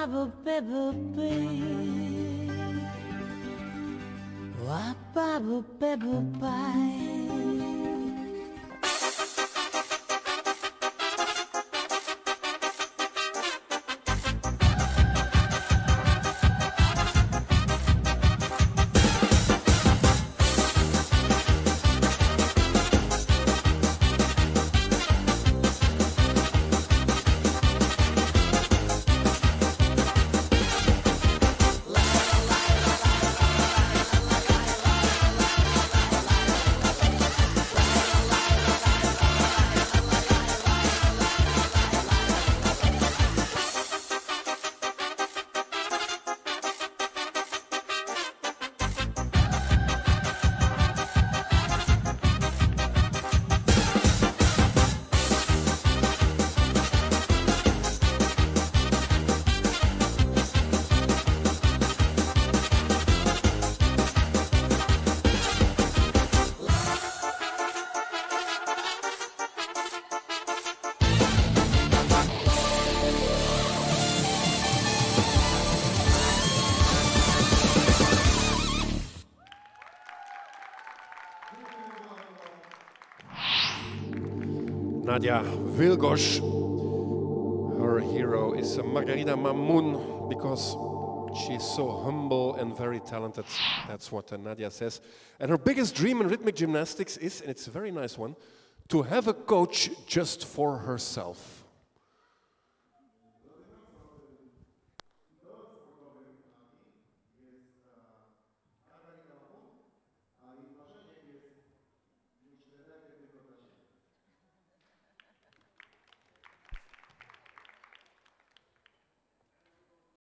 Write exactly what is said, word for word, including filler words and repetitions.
bubble bubble bee. Wa bubble bubble bye. Nadia Wilgosz. Her hero is Margarida Mamun because she's so humble and very talented. That's what Nadia says. And her biggest dream in rhythmic gymnastics is, and it's a very nice one, to have a coach just for herself.